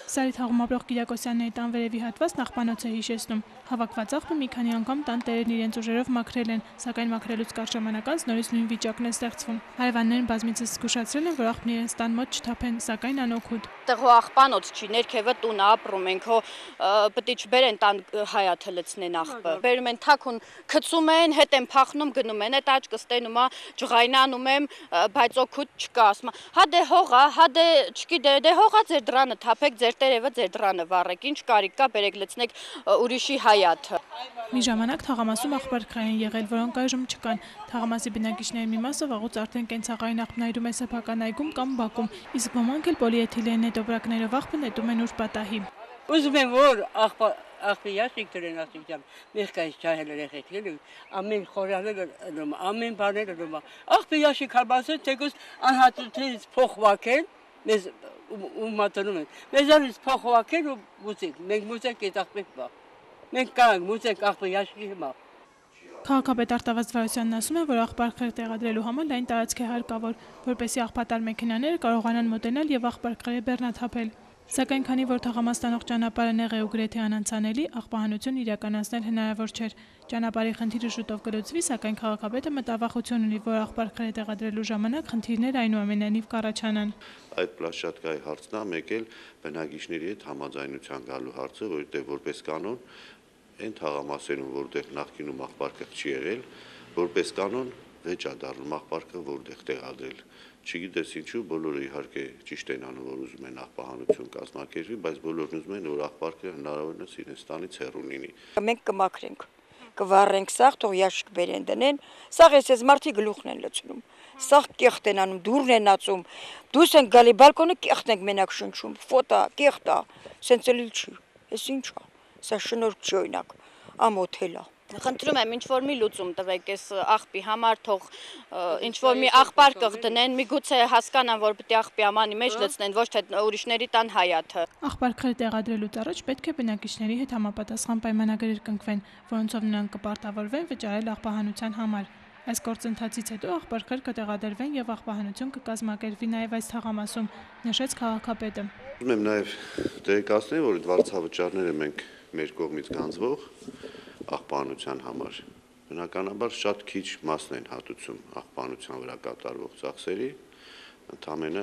Սարի թաղում ապրող Կիրակոսյանների տան վերևի հատվածն աղբանոց է հիշեցնում։ Հավաքված աղբը մի քանի անգամ տան տերերն իրենց ուժերով մաքրել են, սակայն մաքրելուց կարճ ժամանակ անց նորից նույն վիճակն է ստեղծվում։ Հարևաններն բազմիցս զգուշացրել են, որ աղբն իրենց տան մոտ չթափեն, սակայն անօգուտ։ Տեղո աղբանոց չի, ներքևը տունը ապրում ենք, հո պետք է չբերեն տան հայաթը լցնեն աղբը։ Բերում են թաքուն, գցում են, հետ են փախնում, գնում են, այդ աչքս տենում է, ջղայնանում եմ, բայց օգուտ չկա, ասում հա դե հողա, հա դե չգիտե, դե հողա ձեր դրանը թափեք, ձեր տերևը ձեր դրանը վառեք, ինչ կարիք կա, բերեք լցնեք ուրիշի հայաթը։ Մի ժամանակ թաղամասում աղբարկղեր են եղել, որոնք այժմ չկան։ Թաղամասի բնակիչների մի մասը վաղուց արդեն կենցաղային աղբն է սեփական այգում կամ բակում, իսկ ոմանք էլ պոլիէթիլեն նետոբրակներով աղբը նետում են ուրբաթահի։ Ուզում եմ որ աղբի ящик դրեն ասիքան, մեղքայից ջահել երեխեքները, ամեն խորալը դնում, ամեն բաները դնում։ Աղբի ящик հաբասել, թեկուզ անհատությունից փոխվակեն, մեզ ու մատնում են։ Մեզանից փոխվակեն ու մուծիկ, մենք մուծենք այդ աղբի բա։ Մենք կանք մուծենք աղբի ящик հիմա։ Քաղաքապետ Արտավազդ Վարոսյանն ասում է, որ աղբարկղեր տեղադրելու համար լայն տարածք է հարկավոր, որպեսզի աղբատար մեքենաները կարողանան մոտենալ եւ աղբարկղերը բեռնաթափել։ Սակայն քանի որ թաղամաս տանող ճանապարհը նեղ է ու գրեթե անանցանելի, աղբահանություն իրականացնել հնարավոր չէր։ Ճանապարհի խնդիրը շուտով կլուծվի, սակայն քաղաքապետը մտավախություն ունի, որ աղբարկղերը տեղադրելու ժամանակ խնդիրներ այնուամենայնիվ կառաջանան։ Այդ պլաշատկայի հարցն է, մեկ էլ բնակիչների հետ համաձայնության գալու հարցը, որտեղ որպես կանոն այն թաղամասերում, որտեղ նախկինում աղբարկղ չի եղել, որպես կանոն վեճ է դառնում աղբարկղը որտեղ տեղադրել։ Չգիտես ինչու, բոլորը իհարկե ճիշտ են անում, որ ուզում են աղբահանություն կազմակերպի, բայց բոլորն ուզում են, որ աղբարկղը հնարավորինս իրենց տանից հեռու լինի։ Մենք կմաքրենք, կվառենք սաղ, թող ящик բերեն դնեն, սաղ էս մարդի գլուխն են լցնում, սաղ կեղտ են անում, դուրն են ածում, դուրս են գալի բալկոնը կեղտ ենք մենակ շնչում, ֆոտա, կեղտա, սենց էլ չի, էս ինչ է, սա շնորհք չի օրինակ, ամոթել է։ Խնդրում եմ ինչ-որ մի լուծում տվեք այս աղբի համար, թող ինչ-որ մի աղբարկղ դնեն, միգուցե հասկանան, որ պետք է աղբի ամանի մեջ լցնեն, ոչ թե ուրիշների տան հայաթը։ Աղբարկղերը տեղադրելուց առաջ պետք է բնակիչների հետ համապատասխան պայմանագրեր կնքվեն, որոնցով նրանք կպարտավորվեն վճարել աղբահանության համար։ Այս գործընթացից հետո աղբարկղեր կտեղադրվեն եւ աղբահանություն կկազմակերպվի նաեւ այս թաղամասում, նշեց քաղաքապետը։ Ուզում եմ նաեւ տեղեկացնել, որ այդ վարձավճարները մենք մեր կողմից գանձվող աղբահանության համար բնականաբար շատ քիչ մասն են հատուցում աղբահանության վրա կատարվող ծախսերի, ընդամենը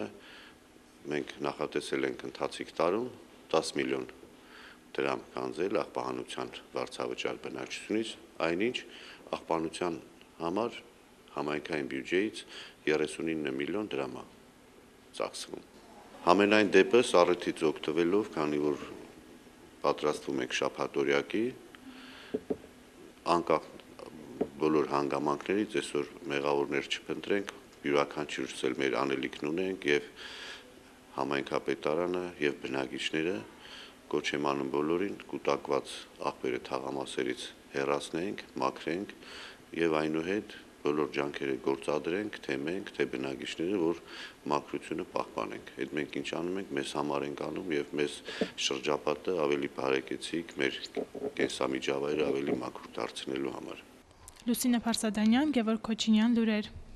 մենք նախատեսել ենք ընթացիկ տարում 10 միլիոն դրամ գանձել աղբահանության վարձավճար բնակչությունից, այնինչ աղբահանության համար համայնքային բյուջեից 39 միլիոն դրամ է ծախսվում։ Համենայն դեպս առիթից օգտվելով, քանի որ պատրաստվում ենք շաբաթօրյակի, անկախ բոլոր հանգամանքներից այսօր մեղավորներ չփնտրենք, յուրաքանչյուրս էլ մեր անելիքն ունենք եւ համայնքապետարանը եւ բնակիչները կոչ եմ անում բոլորին կուտակված աղբերը թաղամասերից հեռացնենք, մաքրենք եւ այնուհետ բոլոր ջանքերը գործադրենք, թե մենք, թե բնակիչները, որ մաքրությունը պահպանենք։ Այդ մենք ինչ անում ենք, մեզ համար ենք անում եւ մեզ շրջապատը ավելի բարեկեցիկ, մեր կենսամիջավայրը ավելի մաքուր դարձնելու համար։ Լուսինե Փարսադանյան, Գևորգ Քոչինյան, լուրեր։